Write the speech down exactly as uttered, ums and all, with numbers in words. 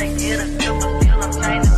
they get a couple still I'm trying to